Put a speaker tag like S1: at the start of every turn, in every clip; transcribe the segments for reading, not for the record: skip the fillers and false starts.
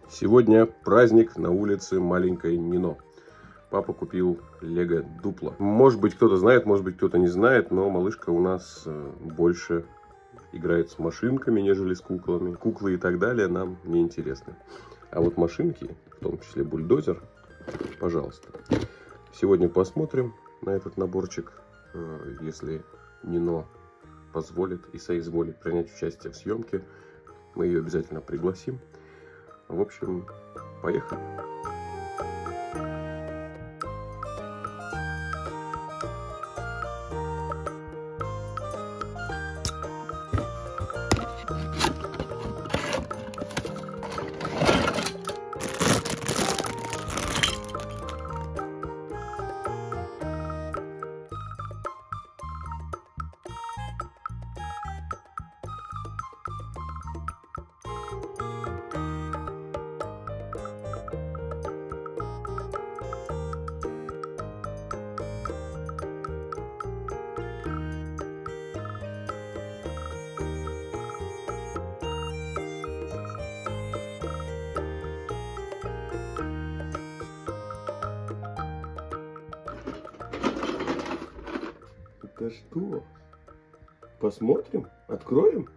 S1: Сегодня праздник на улице маленькой Нино. Папа купил Лего Дупло. Может быть, кто-то знает, может быть, кто-то не знает, но малышка у нас больше играет с машинками, нежели с куклами. Куклы и так далее нам не интересны. А вот машинки, в том числе бульдозер, пожалуйста. Сегодня посмотрим на этот наборчик. Если Нино позволит и соизволит принять участие в съемке, мы ее обязательно пригласим. В общем, поехали. Да что? Посмотрим? Откроем?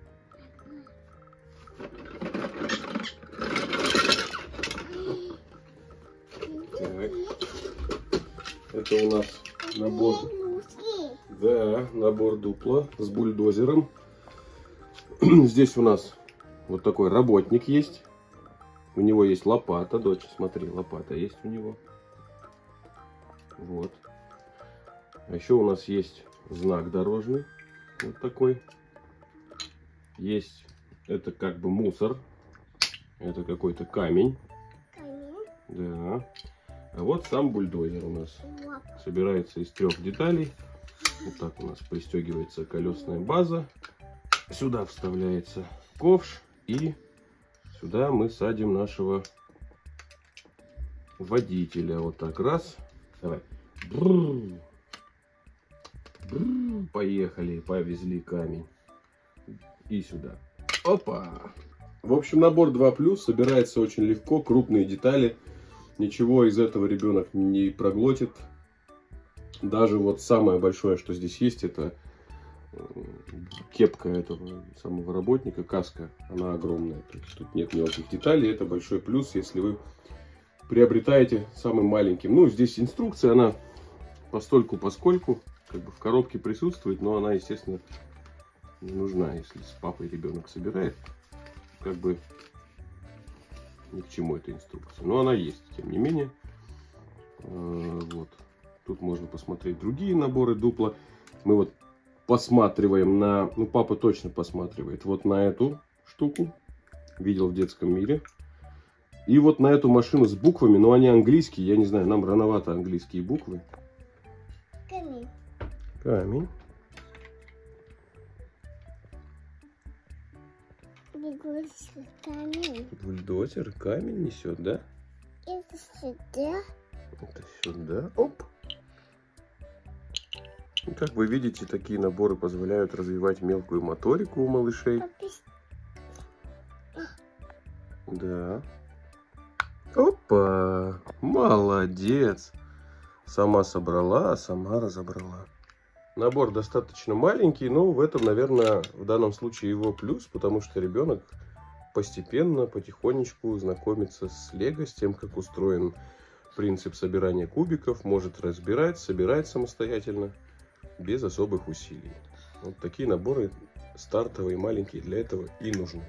S1: Так. Это у нас набор. Да, набор Дупло с бульдозером. Здесь у нас вот такой работник есть. У него есть лопата. Дочь, смотри, лопата есть у него. Вот. А еще у нас есть знак дорожный. Вот такой. Есть, это как бы мусор. Это какой-то камень. Да. А вот сам бульдозер у нас. Собирается из 3 деталей. Вот так у нас пристегивается колесная база. Сюда вставляется ковш. И сюда мы садим нашего водителя. Вот так раз. Давай. Поехали, повезли камень. И сюда. Опа! В общем, набор 2+, собирается очень легко, крупные детали. Ничего из этого ребенок не проглотит. Даже вот самое большое, что здесь есть, это кепка этого самого работника, каска. Она огромная. То есть тут нет мелких деталей. Это большой плюс, если вы приобретаете самым маленьким. Ну, здесь инструкция, она постольку-поскольку. Как бы в коробке присутствует, но она, естественно, не нужна, если с папой ребенок собирает. Как бы ни к чему эта инструкция. Но она есть, тем не менее. Вот. Тут можно посмотреть другие наборы Дупло. Мы вот посматриваем на... Ну, папа точно посматривает вот на эту штуку. Видел в детском мире. И вот на эту машину с буквами. Но они английские. Я не знаю, нам рановато английские буквы. Камень. Бульдозер камень несет, да?
S2: Это сюда.
S1: Это сюда. Оп. И как вы видите, такие наборы позволяют развивать мелкую моторику у малышей. Да. Опа. Молодец. Сама собрала, сама разобрала. Набор достаточно маленький, но в этом, наверное, в данном случае его плюс, потому что ребенок постепенно, потихонечку знакомится с Лего, с тем, как устроен принцип собирания кубиков, может разбирать, собирать самостоятельно, без особых усилий. Вот такие наборы стартовые, маленькие, для этого и нужны.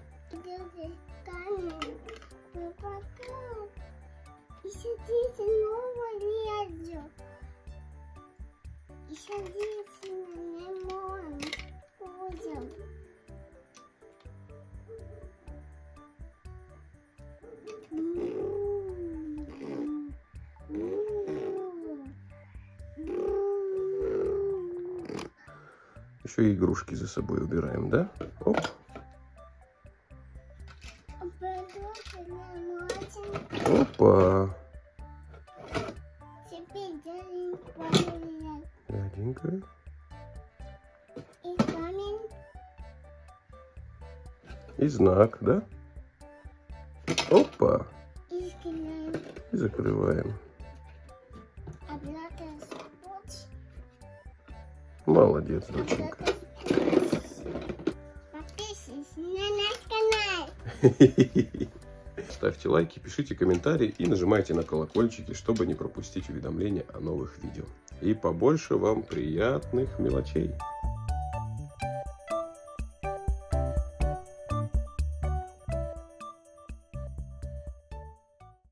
S1: Еще и игрушки за собой убираем, да? Оп. Опа. Дяденька.
S2: И камень.
S1: И знак, да? Опа.
S2: И закрываем.
S1: И закрываем.
S2: Обратно скотч.
S1: Молодец, доченька.
S2: Подписывайтесь на наш канал.
S1: Ставьте лайки, пишите комментарии и нажимайте на колокольчики, чтобы не пропустить уведомления о новых видео. И побольше вам приятных мелочей.